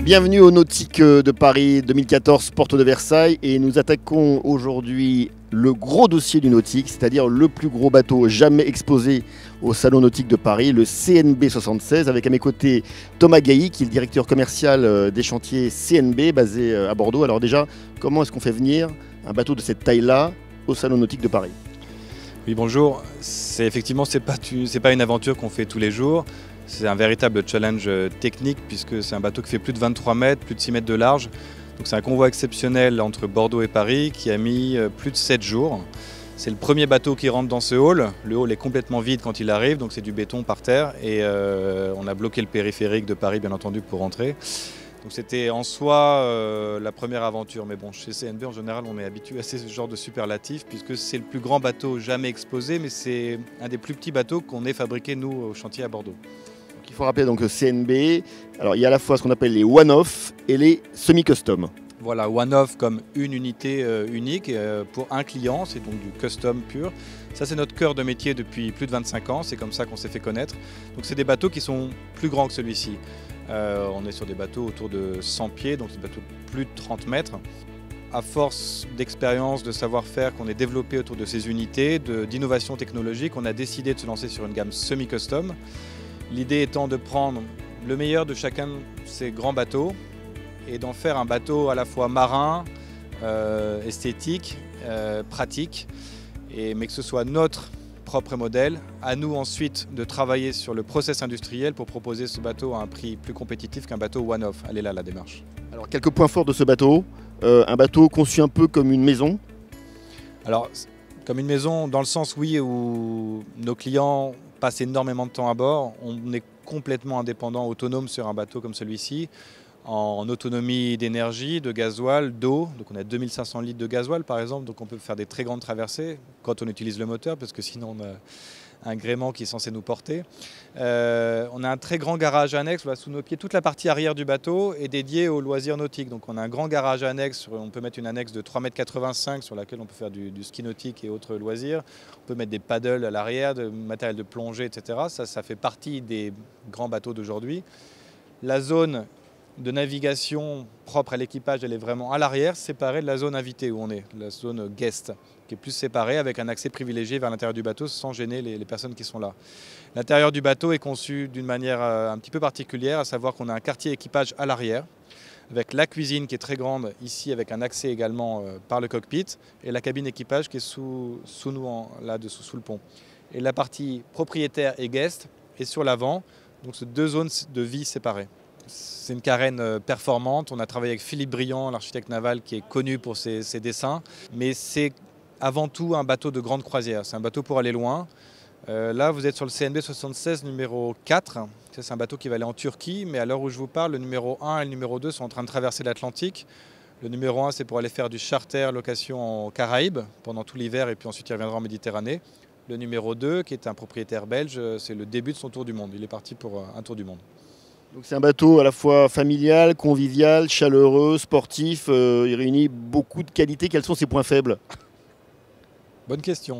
Bienvenue au Nautique de Paris 2014, porte de Versailles, et nous attaquons aujourd'hui le gros dossier du nautique, c'est-à-dire le plus gros bateau jamais exposé au Salon nautique de Paris, le CNB 76, avec à mes côtés Thomas Gailly, qui est le directeur commercial des chantiers CNB basé à Bordeaux. Alors déjà, comment est-ce qu'on fait venir un bateau de cette taille-là au Salon nautique de Paris? Oui, bonjour. Effectivement, c'est pas une aventure qu'on fait tous les jours. C'est un véritable challenge technique puisque c'est un bateau qui fait plus de 23 mètres, plus de 6 mètres de large. Donc c'est un convoi exceptionnel entre Bordeaux et Paris qui a mis plus de 7 jours. C'est le premier bateau qui rentre dans ce hall. Le hall est complètement vide quand il arrive, donc c'est du béton par terre. Et on a bloqué le périphérique de Paris, bien entendu, pour rentrer. Donc c'était en soi la première aventure. Mais bon, chez CNB, en général, on est habitué à ce genre de superlatif puisque c'est le plus grand bateau jamais exposé, mais c'est un des plus petits bateaux qu'on ait fabriqué, nous, au chantier à Bordeaux. Il faut rappeler donc CNB, alors il y a à la fois ce qu'on appelle les one-off et les semi-custom. Voilà, one-off comme une unité unique pour un client, c'est donc du custom pur. Ça, c'est notre cœur de métier depuis plus de 25 ans, c'est comme ça qu'on s'est fait connaître. Donc c'est des bateaux qui sont plus grands que celui-ci. On est sur des bateaux autour de 100 pieds, donc c'est des bateaux de plus de 30 mètres. À force d'expérience, de savoir-faire qu'on est développé autour de ces unités, d'innovation technologique, on a décidé de se lancer sur une gamme semi-custom. L'idée étant de prendre le meilleur de chacun de ces grands bateaux et d'en faire un bateau à la fois marin, esthétique, pratique, mais que ce soit notre propre modèle. À nous ensuite de travailler sur le process industriel pour proposer ce bateau à un prix plus compétitif qu'un bateau one-off. Elle est là la démarche. Alors quelques points forts de ce bateau. Un bateau conçu un peu comme une maison. Alors comme une maison dans le sens oui où nos clients passe énormément de temps à bord. On est complètement indépendant, autonome sur un bateau comme celui-ci, en autonomie d'énergie, de gasoil, d'eau. Donc on a 2500 litres de gasoil par exemple, donc on peut faire des très grandes traversées quand on utilise le moteur, parce que sinon on a un gréement qui est censé nous porter. On a un très grand garage annexe, voilà, sous nos pieds. Toute la partie arrière du bateau est dédiée aux loisirs nautiques. Donc on a un grand garage annexe, on peut mettre une annexe de 3,85 m sur laquelle on peut faire du ski nautique et autres loisirs. On peut mettre des paddles à l'arrière, du matériel de plongée, etc. Ça fait partie des grands bateaux d'aujourd'hui. La zone de navigation propre à l'équipage, elle est vraiment à l'arrière, séparée de la zone invitée où on est, la zone guest, qui est plus séparée avec un accès privilégié vers l'intérieur du bateau sans gêner les personnes qui sont là. L'intérieur du bateau est conçu d'une manière un petit peu particulière, à savoir qu'on a un quartier équipage à l'arrière, avec la cuisine qui est très grande ici, avec un accès également par le cockpit, et la cabine équipage qui est sous nous, là-dessous, sous le pont. Et la partie propriétaire et guest est sur l'avant, donc c'est deux zones de vie séparées. C'est une carène performante. On a travaillé avec Philippe Briand, l'architecte naval, qui est connu pour ses dessins. Mais c'est avant tout un bateau de grande croisière. C'est un bateau pour aller loin. Là, vous êtes sur le CNB 76 numéro 4. C'est un bateau qui va aller en Turquie. Mais à l'heure où je vous parle, le numéro 1 et le numéro 2 sont en train de traverser l'Atlantique. Le numéro 1, c'est pour aller faire du charter location en Caraïbes pendant tout l'hiver. Et puis ensuite, il reviendra en Méditerranée. Le numéro 2, qui est un propriétaire belge, c'est le début de son tour du monde. Il est parti pour un tour du monde. Donc c'est un bateau à la fois familial, convivial, chaleureux, sportif. Il réunit beaucoup de qualités. Quels sont ses points faibles? Bonne question.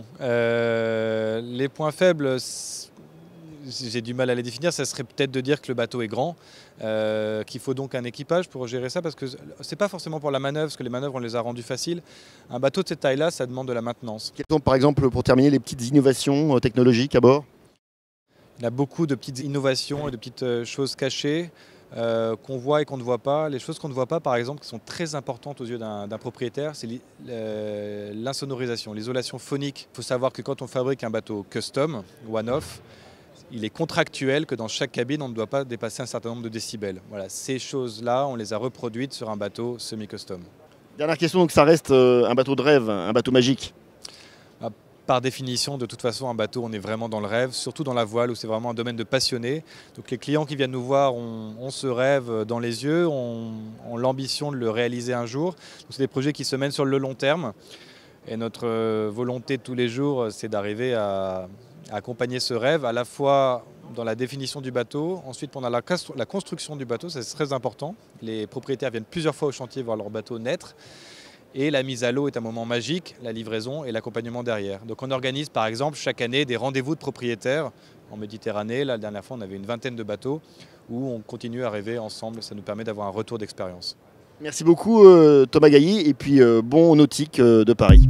Les points faibles, j'ai du mal à les définir. Ça serait peut-être de dire que le bateau est grand, qu'il faut donc un équipage pour gérer ça, parce que c'est pas forcément pour la manœuvre, parce que les manœuvres on les a rendues faciles. Un bateau de cette taille-là, ça demande de la maintenance. Quelles sont par exemple, pour terminer, les petites innovations technologiques à bord? Il y a beaucoup de petites innovations et de petites choses cachées qu'on voit et qu'on ne voit pas. Les choses qu'on ne voit pas, par exemple, qui sont très importantes aux yeux d'un propriétaire, c'est l'insonorisation, l'isolation phonique. Il faut savoir que quand on fabrique un bateau custom, one-off, il est contractuel que dans chaque cabine, on ne doit pas dépasser un certain nombre de décibels. Voilà, ces choses-là, on les a reproduites sur un bateau semi-custom. Dernière question, donc ça reste un bateau de rêve, un bateau magique? Par définition, de toute façon, un bateau, on est vraiment dans le rêve, surtout dans la voile où c'est vraiment un domaine de passionnés. Donc les clients qui viennent nous voir ont ce rêve dans les yeux, ont l'ambition de le réaliser un jour. C'est des projets qui se mènent sur le long terme. Et notre volonté de tous les jours, c'est d'arriver à accompagner ce rêve, à la fois dans la définition du bateau, ensuite pendant la construction du bateau, c'est très important. Les propriétaires viennent plusieurs fois au chantier voir leur bateau naître. Et la mise à l'eau est un moment magique, la livraison et l'accompagnement derrière. Donc on organise par exemple chaque année des rendez-vous de propriétaires en Méditerranée. La dernière fois, on avait une vingtaine de bateaux où on continue à rêver ensemble. Ça nous permet d'avoir un retour d'expérience. Merci beaucoup Thomas Gailly et puis bon nautique de Paris.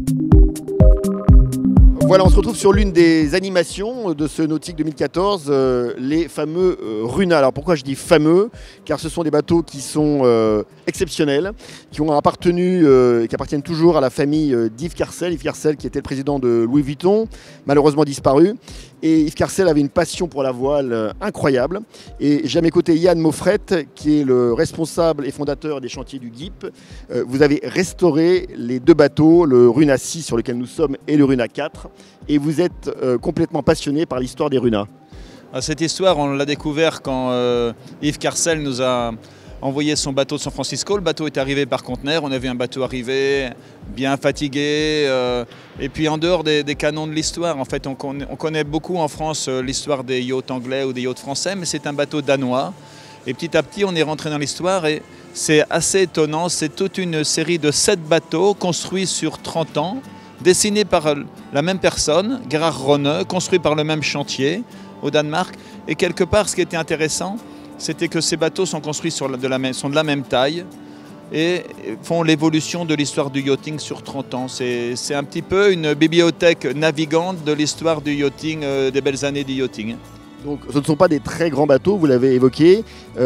Voilà, on se retrouve sur l'une des animations de ce Nautique 2014, les fameux Runa. Alors pourquoi je dis fameux? Car ce sont des bateaux qui sont exceptionnels, qui ont appartenu et qui appartiennent toujours à la famille d'Yves Carcel. Yves Carcel qui était le président de Louis Vuitton, malheureusement disparu. Et Yves Carcel avait une passion pour la voile incroyable. Et j'ai à mes côtés Yann Maufrette, qui est le responsable et fondateur des chantiers du GIP. Vous avez restauré les deux bateaux, le Runa 6 sur lequel nous sommes et le Runa 4. Et vous êtes complètement passionné par l'histoire des Runa. Cette histoire, on l'a découvert quand Yves Carcel nous a envoyé son bateau de San Francisco. Le bateau est arrivé par conteneur. On a vu un bateau arriver bien fatigué. Et puis en dehors des canons de l'histoire, en fait, on connaît beaucoup en France l'histoire des yachts anglais ou des yachts français, mais c'est un bateau danois. Et petit à petit, on est rentré dans l'histoire et c'est assez étonnant. C'est toute une série de 7 bateaux construits sur 30 ans, dessinés par la même personne, Gerhard Rønne, construit par le même chantier au Danemark. Et quelque part, ce qui était intéressant, c'était que ces bateaux sont construits sont de la même taille et font l'évolution de l'histoire du yachting sur 30 ans. C'est un petit peu une bibliothèque navigante de l'histoire du yachting, des belles années du yachting. Donc ce ne sont pas des très grands bateaux, vous l'avez évoqué.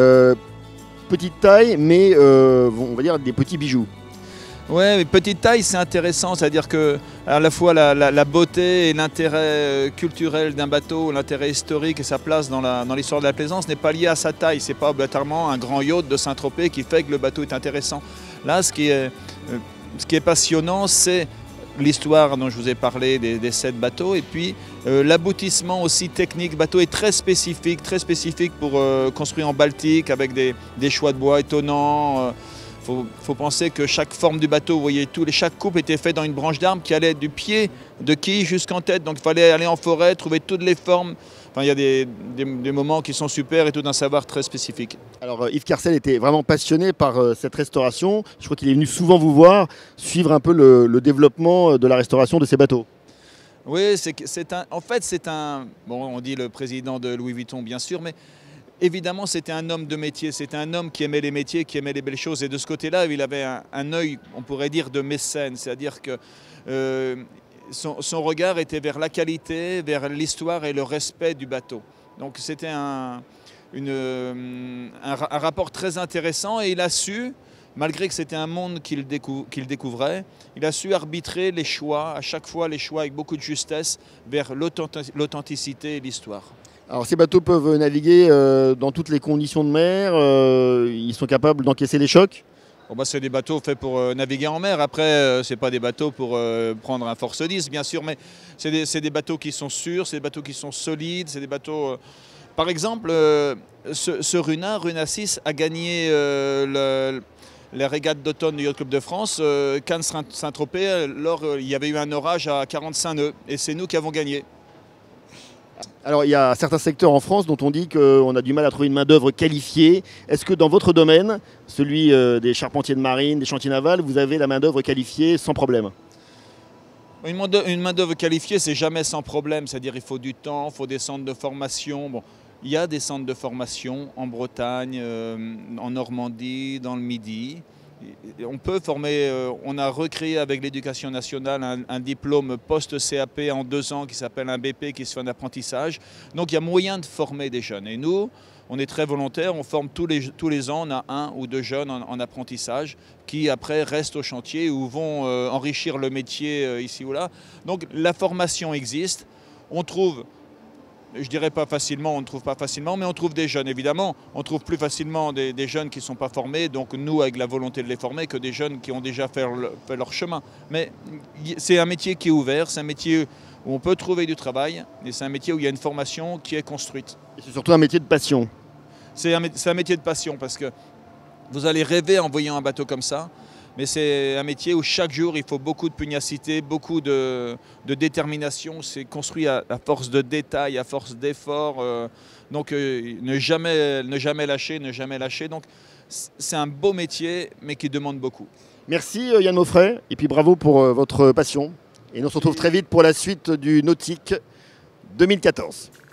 Petite taille, mais on va dire des petits bijoux. Oui, mais petite taille, c'est intéressant, c'est-à-dire que à la fois la beauté et l'intérêt culturel d'un bateau, l'intérêt historique et sa place dans l'histoire de la plaisance n'est pas lié à sa taille. Ce n'est pas obligatoirement un grand yacht de Saint-Tropez qui fait que le bateau est intéressant. Là, ce qui est passionnant, c'est l'histoire dont je vous ai parlé des 7 bateaux et puis l'aboutissement aussi technique. Le bateau est très spécifique pour construire en Baltique avec des choix de bois étonnants. Faut penser que chaque forme du bateau, vous voyez, chaque coupe était faite dans une branche d'arbre qui allait du pied de quille jusqu'en tête. Donc il fallait aller en forêt, trouver toutes les formes. Enfin, il y a des moments qui sont super et tout un savoir très spécifique. Alors Yves Carcel était vraiment passionné par cette restauration. Je crois qu'il est venu souvent vous voir, suivre un peu le développement de la restauration de ces bateaux. Oui, en fait c'est un... Bon, on dit le président de Louis Vuitton bien sûr, mais... Évidemment, c'était un homme de métier, c'était un homme qui aimait les métiers, qui aimait les belles choses. Et de ce côté-là, il avait un œil, on pourrait dire, de mécène. C'est-à-dire que son regard était vers la qualité, vers l'histoire et le respect du bateau. Donc c'était un rapport très intéressant et il a su, malgré que c'était un monde qu'il découvrait, il a su arbitrer les choix, à chaque fois les choix avec beaucoup de justesse, vers l'authenticité et l'histoire. Alors ces bateaux peuvent naviguer dans toutes les conditions de mer, ils sont capables d'encaisser les chocs? Bon, bah, c'est des bateaux faits pour naviguer en mer, après ce n'est pas des bateaux pour prendre un Force 10 bien sûr, mais c'est des bateaux qui sont sûrs, c'est des bateaux qui sont solides, c'est des bateaux... Par exemple, ce Runa 6 a gagné la régate d'automne du Yacht Club de France, Cannes-Saint-Tropez, il y avait eu un orage à 45 nœuds et c'est nous qui avons gagné. Alors il y a certains secteurs en France dont on dit qu'on a du mal à trouver une main-d'œuvre qualifiée. Est-ce que dans votre domaine, celui des charpentiers de marine, des chantiers navals, vous avez la main-d'œuvre qualifiée sans problème? Une main-d'œuvre qualifiée, c'est jamais sans problème. C'est-à-dire qu'il faut du temps, il faut des centres de formation. Bon, il y a des centres de formation en Bretagne, en Normandie, dans le Midi. On peut former, on a recréé avec l'éducation nationale un diplôme post-CAP en 2 ans qui s'appelle un BP qui se fait en apprentissage. Donc il y a moyen de former des jeunes. Et nous, on est très volontaires, on forme tous les ans, on a 1 ou 2 jeunes en apprentissage qui après restent au chantier ou vont enrichir le métier ici ou là. Donc la formation existe, on trouve... Je dirais pas facilement, on ne trouve pas facilement, mais on trouve des jeunes, évidemment. On trouve plus facilement des jeunes qui ne sont pas formés, donc nous, avec la volonté de les former, que des jeunes qui ont déjà fait leur chemin. Mais c'est un métier qui est ouvert, c'est un métier où on peut trouver du travail, et c'est un métier où il y a une formation qui est construite. Et c'est surtout un métier de passion. C'est un métier de passion, parce que vous allez rêver en voyant un bateau comme ça, mais c'est un métier où chaque jour il faut beaucoup de pugnacité, beaucoup de détermination. C'est construit à force de détails, à force d'efforts. Donc ne jamais lâcher, ne jamais lâcher. Donc c'est un beau métier, mais qui demande beaucoup. Merci Yann Maufrette, et puis bravo pour votre passion. Et nous on se retrouve très vite pour la suite du Nautique 2014.